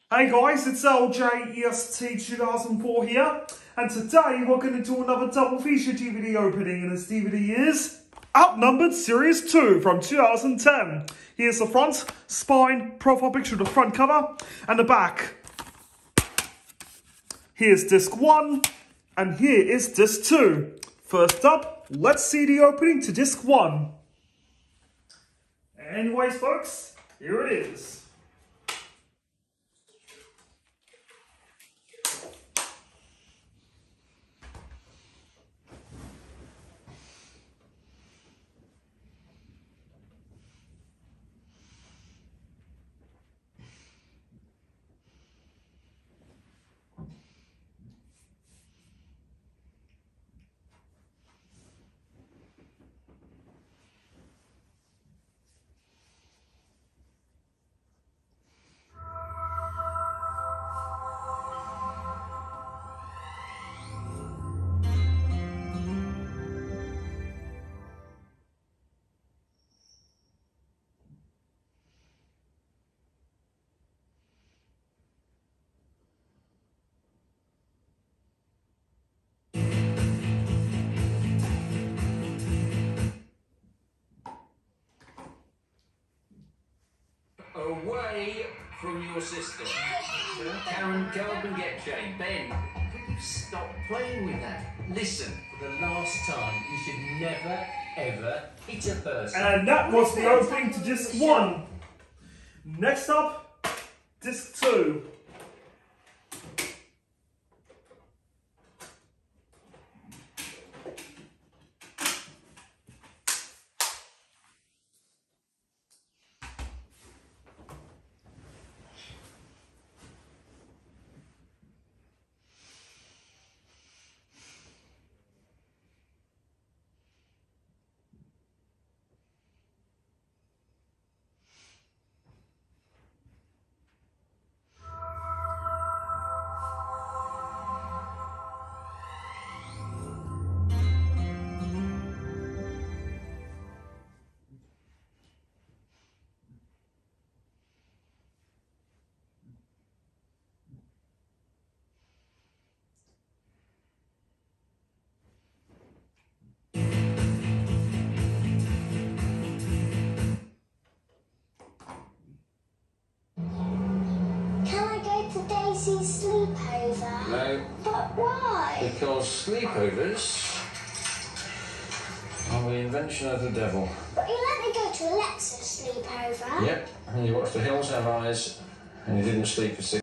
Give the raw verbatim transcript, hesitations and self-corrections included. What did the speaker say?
Hey guys, it's L J E S T two thousand four here, and today we're going to do another double feature D V D opening, and this D V D is Outnumbered Series two from two thousand ten. Here's the front, spine, profile picture of the front cover, and the back. Here's disc one, and here is disc two. First up, let's see the opening to disc one. Anyways folks, here it is. Away from your sister. Karen, go up and get Jane. Ben, will you stop playing with that? Listen, for the last time, you should never, ever hit a person. And that was the opening to disc one. Next up, disc two. Daisy's sleepover? No. But why? Because sleepovers are the invention of the devil. But you let me go to Alexa's sleepover. Yep, and you watched The Hills Have Eyes and you didn't sleep for six